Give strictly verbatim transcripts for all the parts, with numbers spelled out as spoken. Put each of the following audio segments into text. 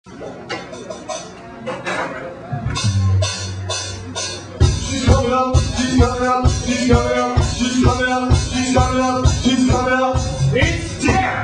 She's coming up, she's coming up, she's coming up, she's coming up, she's coming up, she's coming up. It's there!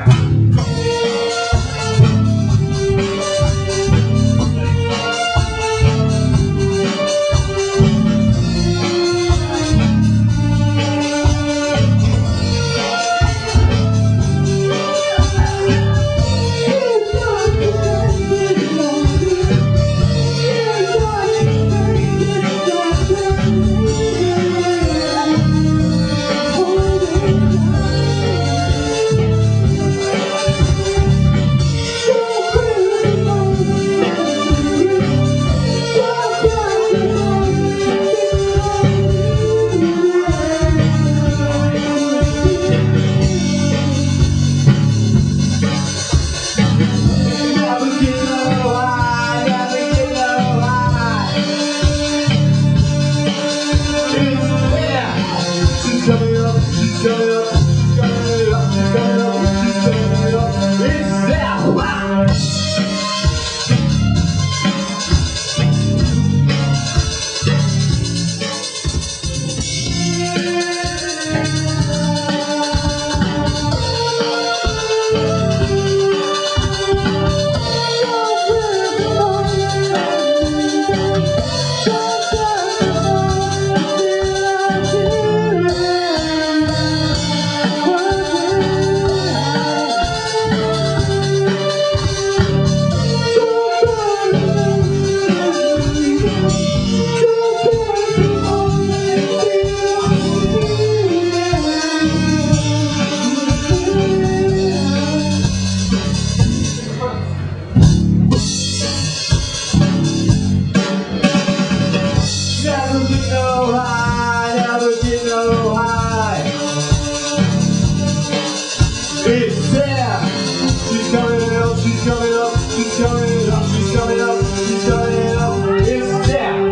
It's there! She's coming up, she's coming up, she's coming up, she's coming up, she's coming up. It's there!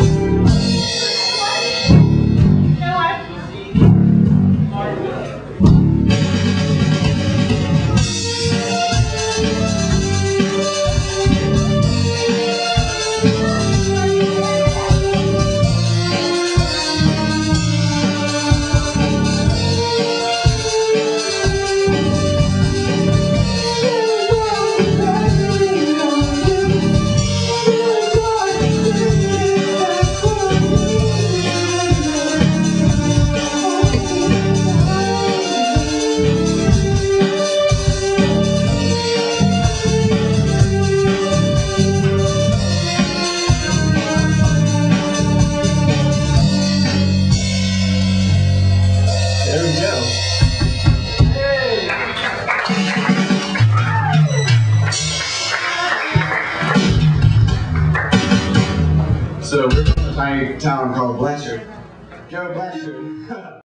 There we go. Hey. So we're from a tiny town called Blanchard. Joe Blanchard.